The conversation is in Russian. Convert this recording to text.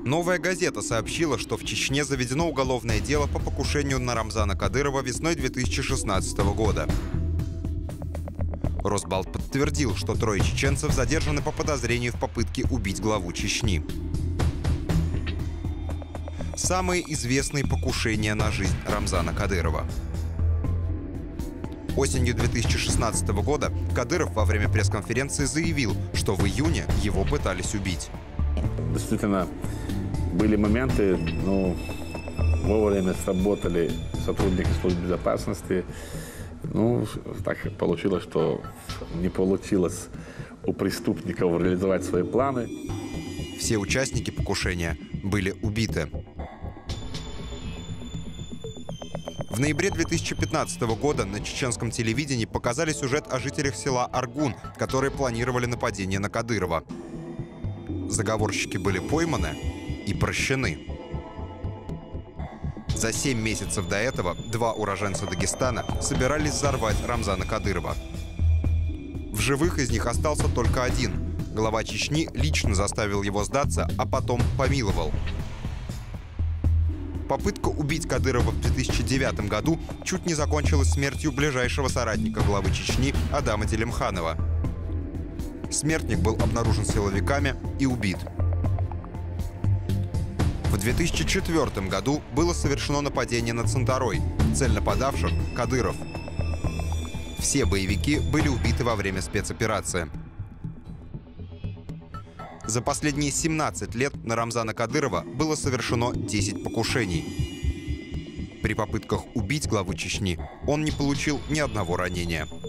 «Новая газета» сообщила, что в Чечне заведено уголовное дело по покушению на Рамзана Кадырова весной 2016 года. Росбалт подтвердил, что 3 чеченцев задержаны по подозрению в попытке убить главу Чечни. Самые известные покушения на жизнь Рамзана Кадырова. Осенью 2016 года Кадыров во время пресс-конференции заявил, что в июне его пытались убить. Действительно, были моменты, вовремя сработали сотрудники службы безопасности. Так получилось, что не получилось у преступников реализовать свои планы. Все участники покушения были убиты. В ноябре 2015 года на чеченском телевидении показали сюжет о жителях села Аргун, которые планировали нападение на Кадырова. Заговорщики были пойманы и прощены. За 7 месяцев до этого 2 уроженца Дагестана собирались взорвать Рамзана Кадырова. В живых из них остался только один. Глава Чечни лично заставил его сдаться, а потом помиловал. Попытка убить Кадырова в 2009 году чуть не закончилась смертью ближайшего соратника главы Чечни Адама Телемханова. Смертник был обнаружен силовиками и убит. В 2004 году было совершено нападение на Цанторой. Цель нападавших – Кадыров. Все боевики были убиты во время спецоперации. За последние 17 лет на Рамзана Кадырова было совершено 10 покушений. При попытках убить главу Чечни он не получил ни одного ранения.